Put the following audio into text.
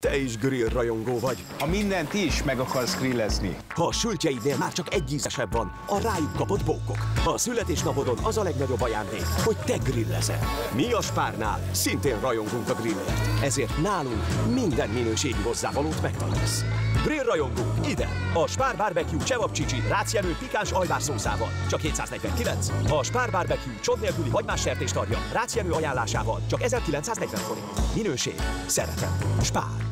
Te is grill rajongó vagy. Ha mindent is meg akarsz grillezni. Ha a sültjeidnél már csak egy ízesebb van, a rájuk kapott bókok. Ha a születésnapodon az a legnagyobb ajándék, hogy te grillezel. Mi a Spárnál szintén rajongunk a grillért. Ezért nálunk minden minőségi hozzávalót megtalálsz. Grill rajongunk ide! A Spár Barbecue csevapcsicsi rácjenő pikáns ajvár szószával csak 749. A Spár Barbecue csont nélküli hagymás sertéstarja rácjenő ajánlásával csak 1940 forint. Minőség, szeretet, Spár.